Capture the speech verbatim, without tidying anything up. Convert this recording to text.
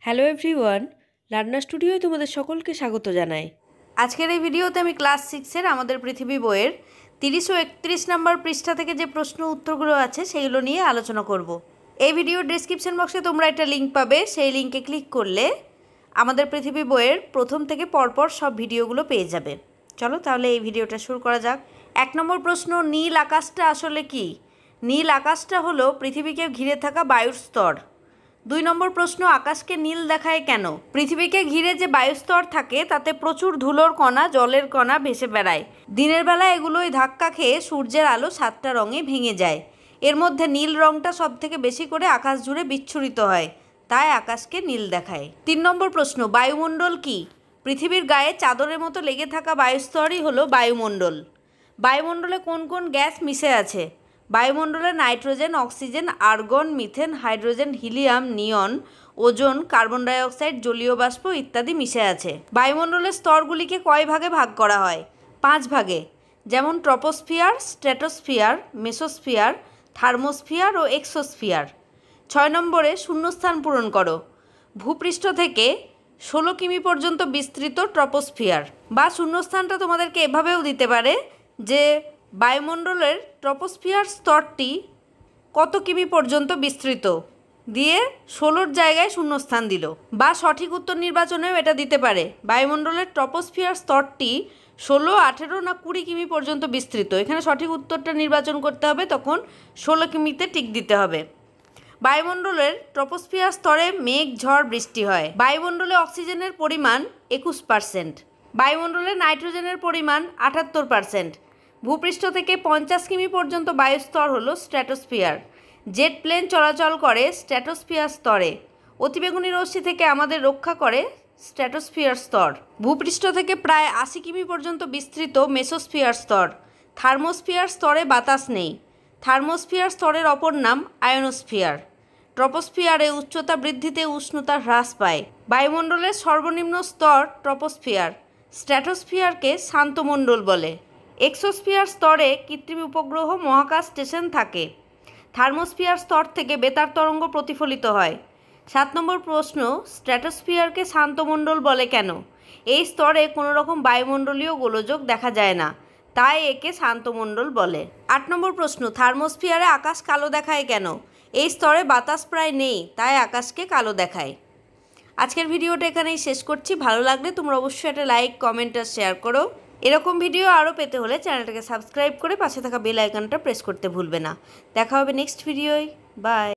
Hello everyone, রান্না স্টুডিওয় তোমাদের সকলকে স্বাগত জানাই। আজকের এই ভিডিওতে আমি ক্লাস সিক্সের আমাদের পৃথিবী বইয়ের তিরিশ ও একত্রিশ নম্বর পৃষ্ঠা থেকে যে প্রশ্ন উত্তরগুলো আছে সেগুলো নিয়ে আলোচনা করব। এই ভিডিওর ডেসক্রিপশন বক্সে তোমরা একটা লিঙ্ক পাবে, সেই লিঙ্কে ক্লিক করলে আমাদের পৃথিবী বইয়ের প্রথম থেকে পরপর সব ভিডিওগুলো পেয়ে যাবে। চলো তাহলে এই ভিডিওটা শুরু করা যাক। এক নম্বর প্রশ্ন, নীল আকাশটা আসলে কি? নীল আকাশটা হলো পৃথিবীকে ঘিরে থাকা বায়ুর স্তর। দুই নম্বর প্রশ্ন, আকাশকে নীল দেখায় কেন? পৃথিবীকে ঘিরে যে বায়ুস্তর থাকে তাতে প্রচুর ধুলোর কণা, জলের কণা ভেসে বেড়ায়। দিনের বেলা এগুলোই ধাক্কা খেয়ে সূর্যের আলো সাতটা রঙে ভেঙে যায়। এর মধ্যে নীল রঙটা সব থেকে বেশি করে আকাশ জুড়ে বিচ্ছুরিত হয়, তাই আকাশকে নীল দেখায়। তিন নম্বর প্রশ্ন, বায়ুমণ্ডল কি? পৃথিবীর গায়ে চাদরের মতো লেগে থাকা বায়ুস্তরই হলো বায়ুমণ্ডল। বায়ুমণ্ডলে কোন কোন গ্যাস মিশে আছে? বায়ুমণ্ডলে nitrogen, oxygen, argon, methane, hydrogen, helium, neon, ozone, carbon dioxide, জলীয় বাষ্প ইত্যাদি মিশে আছে। বায়ুমণ্ডলের স্তরগুলিকে কয় ভাগে ভাগ করা হয়? পাঁচ ভাগে, যেমন ট্রপোস্ফিয়ার, স্ট্র্যাটোস্ফিয়ার, মেসোস্ফিয়ার, থার্মোস্ফিয়ার ও এক্সোস্ফিয়ার। ছয় নম্বরে শূন্যস্থান পূরণ করো। ভূপৃষ্ঠ থেকে ষোলো কিমি পর্যন্ত বিস্তৃত ট্রপোস্ফিয়ার। বা শূন্যস্থানটা তোমাদেরকে এভাবেও দিতে পারে যে বায়ুমণ্ডলের ট্রপোস্ফিয়ার স্তরটি কত কিমি পর্যন্ত বিস্তৃত, দিয়ে ষোলোর জায়গায় শূন্যস্থান দিল। বা সঠিক উত্তর নির্বাচনেও এটা দিতে পারে, বায়ুমণ্ডলের ট্রপোস্ফিয়ার স্তরটি ষোলো, আঠেরো না কুড়ি কিমি পর্যন্ত বিস্তৃত। এখানে সঠিক উত্তরটা নির্বাচন করতে হবে, তখন ষোলো কিমিতে টিক দিতে হবে। বায়ুমণ্ডলের ট্রপোস্ফিয়ার স্তরে মেঘ, ঝড়, বৃষ্টি হয়। বায়ুমণ্ডলে অক্সিজেনের পরিমাণ একুশ পার্সেন্ট। বায়ুমণ্ডলে নাইট্রোজেনের পরিমাণ আটাত্তর পার্সেন্ট। ভূপৃষ্ঠ থেকে পঞ্চাশ কিমি পর্যন্ত বায়ুস্তর হলো স্ট্র্যাটোস্ফিয়ার। জেট প্লেন চলাচল করে স্ট্র্যাটোস্ফিয়ার স্তরে। অতিবেগুনি রশ্মি থেকে আমাদের রক্ষা করে স্ট্র্যাটোস্ফিয়ার স্তর। ভূপৃষ্ঠ থেকে প্রায় আশি কিমি পর্যন্ত বিস্তৃত মেসোস্ফিয়ার স্তর। থার্মোস্ফিয়ার স্তরে বাতাস নেই। থার্মোস্ফিয়ার স্তরের অপর নাম আয়নোস্ফিয়ার। ট্রপোস্ফিয়ারে উচ্চতা বৃদ্ধিতে উষ্ণতা হ্রাস পায়। বায়ুমণ্ডলের সর্বনিম্ন স্তর ট্রপোস্ফিয়ার। স্ট্র্যাটোস্ফিয়ারকে শান্তমণ্ডল বলে। এক্সোস্ফিয়ার স্তরে কৃত্রিম উপগ্রহ, মহাকাশ স্টেশন থাকে। থার্মোস্ফিয়ার স্তর থেকে বেতার তরঙ্গ প্রতিফলিত হয়। সাত নম্বর প্রশ্ন, স্ট্র্যাটোস্ফিয়ারকে শান্তমণ্ডল বলে কেন? এই স্তরে কোনো রকম বায়ুমণ্ডলীয় গোলযোগ দেখা যায় না, তাই একে শান্তমণ্ডল বলে। আট নম্বর প্রশ্ন, থার্মোস্ফিয়ারে আকাশ কালো দেখায় কেন? এই স্তরে বাতাস প্রায় নেই, তাই আকাশকে কালো দেখায়। আজকের ভিডিওটা এখানেই শেষ করছি। ভালো লাগলে তোমরা অবশ্যই একটা লাইক, কমেন্ট আর শেয়ার করো। এরকম ভিডিও আরও পেতে হলে চ্যানেলটাকে সাবস্ক্রাইব করে পাশে থাকা বেল আইকনটা প্রেস করতে ভুলবে না। দেখা হবে নেক্সট ভিডিওয়। বাই।